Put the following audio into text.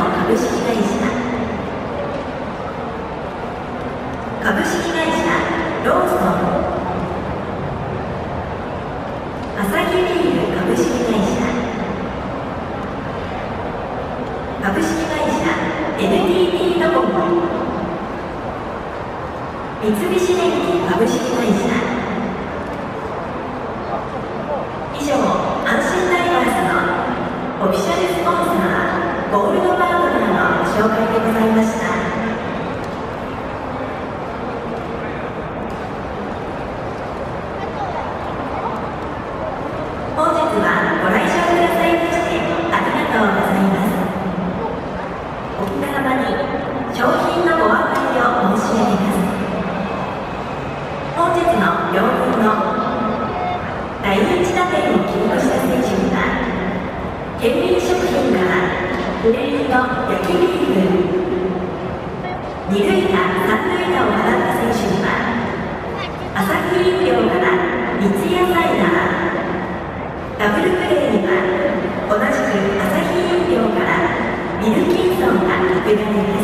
株式会社ローソン、アサヒビール株式会社株式会社 NTT ドコモ、三菱電機株式会社。以上、阪神タイガースのオフィシャルスポンサーゴールドパートナーの紹介でございました。本日はご来場くださいましてありがとうございます。お客様に商品のご案内を申し上げます。本日の両軍の第1打点を記録した選手には、県民食品からフレーズの焼きビーフ、二塁打、三塁打を放った選手には、アサヒ飲料から三ツ矢サイダー、ダブルプレーには同じくアサヒ飲料からミルキンソンが贈られます。